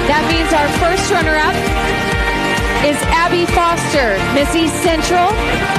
That means our first runner-up is Abby Foster, Miss East Central.